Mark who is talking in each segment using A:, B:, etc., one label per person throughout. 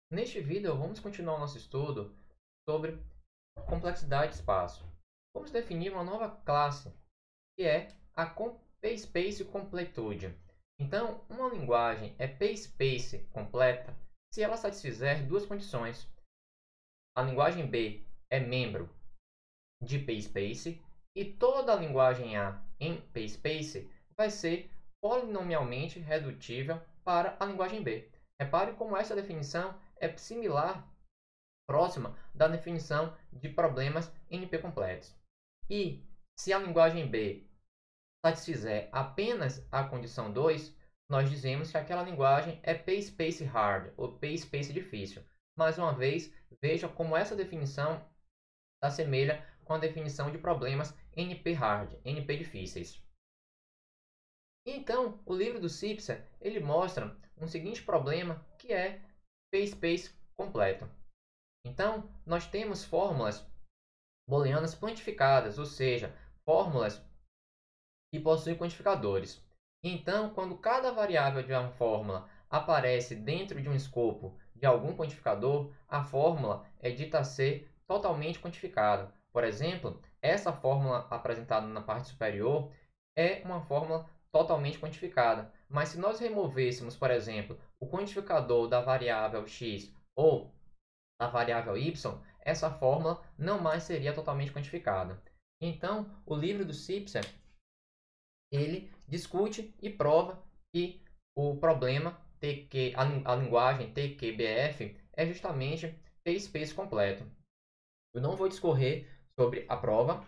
A: Neste vídeo, vamos continuar o nosso estudo sobre complexidade de espaço. Vamos definir uma nova classe, que é a PSpace Completude. Então, uma linguagem é PSpace completa se ela satisfizer duas condições. A linguagem B é membro de PSpace e toda a linguagem A em PSpace vai ser polinomialmente redutível para a linguagem B. Repare como essa definição é similar, próxima da definição de problemas NP completos. E se a linguagem B satisfizer apenas a condição 2, nós dizemos que aquela linguagem é PSpace hard ou PSpace difícil. Mais uma vez, veja como essa definição se assemelha com a definição de problemas NP hard, NP difíceis. Então, o livro do Cipser, ele mostra um seguinte problema que é PSpace completo. Então, nós temos fórmulas booleanas quantificadas, ou seja, fórmulas que possuem quantificadores. Então, quando cada variável de uma fórmula aparece dentro de um escopo de algum quantificador, a fórmula é dita a ser totalmente quantificada. Por exemplo, essa fórmula apresentada na parte superior é uma fórmula totalmente quantificada. Mas se nós removêssemos, por exemplo, o quantificador da variável x ou da variável y, essa fórmula não mais seria totalmente quantificada. Então, o livro do Cipser, ele discute e prova que o problema TQ, a linguagem TQBF é justamente PSpace completo. Eu não vou discorrer sobre a prova,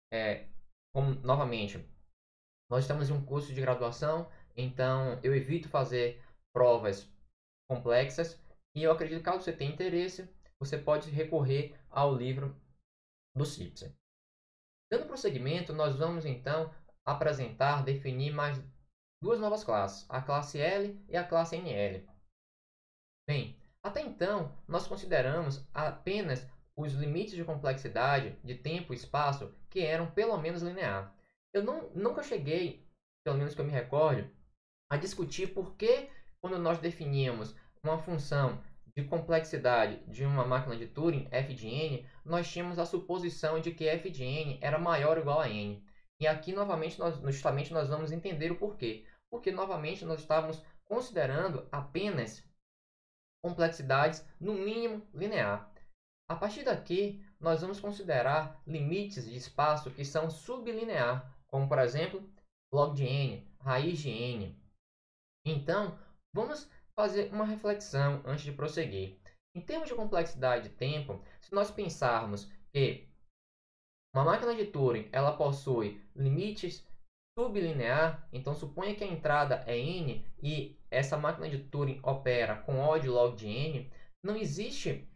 A: novamente, nós estamos em um curso de graduação, então eu evito fazer provas complexas e eu acredito que caso você tenha interesse, você pode recorrer ao livro do Cipser. Dando prosseguimento, nós vamos então apresentar, definir mais duas novas classes, a classe L e a classe NL. Bem, até então, nós consideramos apenas os limites de complexidade de tempo e espaço que eram pelo menos linear. Eu nunca cheguei, pelo menos que eu me recorde, a discutir por que, quando nós definíamos uma função de complexidade de uma máquina de Turing, f de n, nós tínhamos a suposição de que f de n era maior ou igual a n. E aqui, novamente, justamente nós vamos entender o porquê. Porque, novamente, nós estávamos considerando apenas complexidades, no mínimo, linear. A partir daqui, nós vamos considerar limites de espaço que são sublinear, como, por exemplo, log de n, raiz de n. Então, vamos fazer uma reflexão antes de prosseguir. Em termos de complexidade de tempo, se nós pensarmos que uma máquina de Turing ela possui limites sublinear, então suponha que a entrada é n e essa máquina de Turing opera com O de log de n, não existe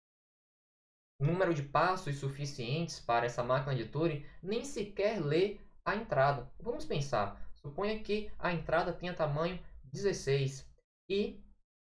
A: número de passos suficientes para essa máquina de Turing nem sequer ler a entrada. Vamos pensar, suponha que a entrada tenha tamanho 16 e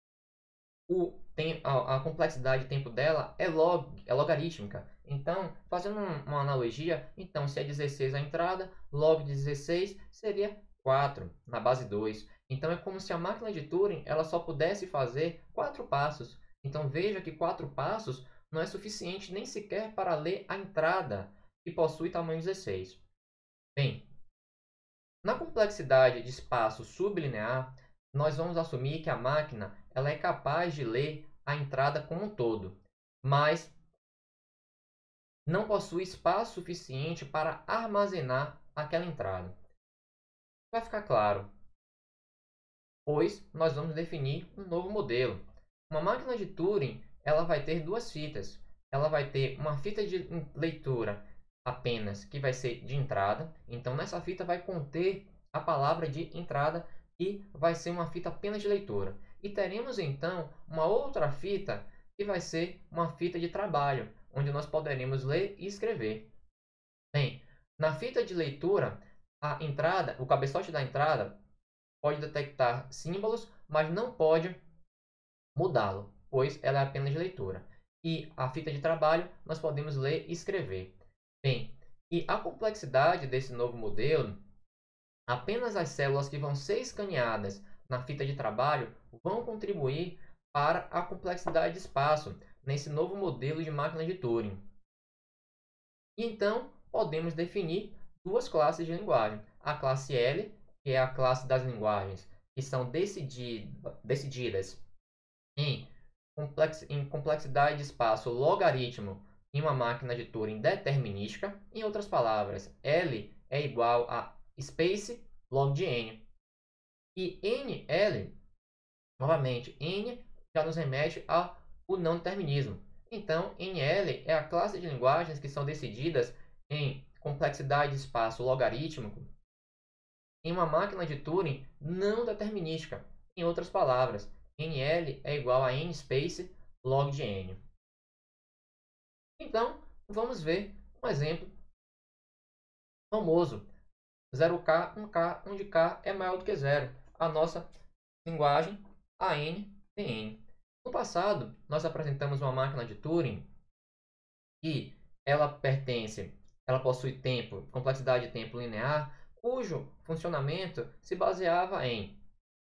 A: a complexidade de tempo dela é logarítmica. Então, fazendo uma analogia, então se é 16 a entrada, log de 16 seria 4 na base 2. Então é como se a máquina de Turing ela só pudesse fazer 4 passos. Então veja que 4 passos não é suficiente nem sequer para ler a entrada, que possui tamanho 16. Bem, na complexidade de espaço sublinear, nós vamos assumir que a máquina ela é capaz de ler a entrada como um todo, mas não possui espaço suficiente para armazenar aquela entrada. Vai ficar claro, pois nós vamos definir um novo modelo. Uma máquina de Turing ela vai ter duas fitas. Ela vai ter uma fita de leitura apenas, que vai ser de entrada. Então, nessa fita vai conter a palavra de entrada e vai ser uma fita apenas de leitura. E teremos, então, uma outra fita que vai ser uma fita de trabalho, onde nós poderemos ler e escrever. Bem, na fita de leitura, a entrada, o cabeçote da entrada pode detectar símbolos, mas não pode mudá-lo, pois ela é apenas de leitura. E a fita de trabalho nós podemos ler e escrever. Bem, e a complexidade desse novo modelo, apenas as células que vão ser escaneadas na fita de trabalho vão contribuir para a complexidade de espaço nesse novo modelo de máquina de Turing. E então, podemos definir duas classes de linguagem. A classe L, que é a classe das linguagens que são decididas em complexidade de espaço logaritmo em uma máquina de Turing determinística. Em outras palavras, L é igual a space log de n. E NL, novamente, N já nos remete ao não determinismo. Então, NL é a classe de linguagens que são decididas em complexidade de espaço logarítmico em uma máquina de Turing não determinística. Em outras palavras, NL é igual a N-space log de N. Então, vamos ver um exemplo famoso. 0K, 1K, onde K é maior do que 0. A nossa linguagem, a NTN. No passado, nós apresentamos uma máquina de Turing e ela possui tempo, complexidade de tempo linear, cujo funcionamento se baseava em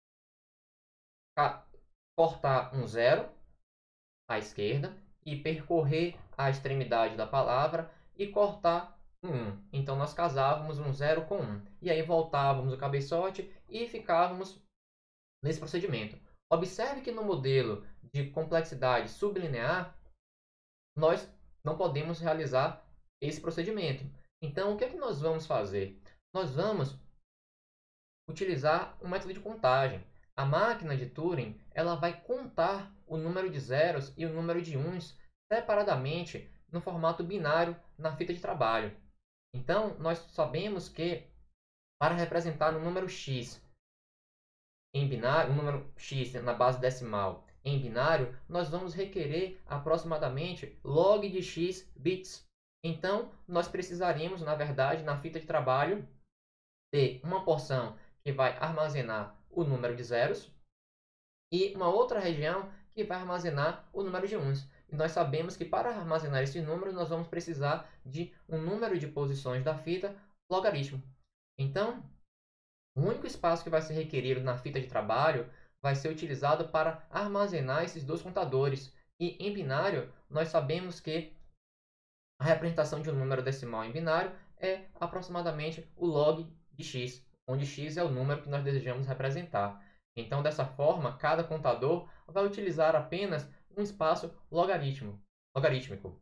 A: cortar um zero à esquerda e percorrer a extremidade da palavra e cortar um 1. Então, nós casávamos um 0 com 1. E aí voltávamos o cabeçote e ficávamos nesse procedimento. Observe que no modelo de complexidade sublinear, nós não podemos realizar esse procedimento. Então, o que é que nós vamos fazer? Nós vamos utilizar um método de contagem. A máquina de Turing ela vai contar o número de zeros e o número de uns separadamente no formato binário na fita de trabalho. Então, nós sabemos que para representar um número x em binário, um número x na base decimal em binário, nós vamos requerer aproximadamente log de x bits. Então, nós precisaríamos, na verdade, na fita de trabalho, ter uma porção que vai armazenar o número de zeros e uma outra região que vai armazenar o número de uns. E nós sabemos que para armazenar esses números, nós vamos precisar de um número de posições da fita logaritmo. Então, o único espaço que vai ser requerido na fita de trabalho vai ser utilizado para armazenar esses dois contadores. E em binário, nós sabemos que a representação de um número decimal em binário é aproximadamente o log de x, onde x é o número que nós desejamos representar. Então, dessa forma, cada contador vai utilizar apenas um espaço logarítmico.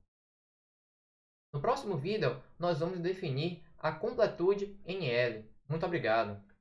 A: No próximo vídeo, nós vamos definir a completude NL. Muito obrigado.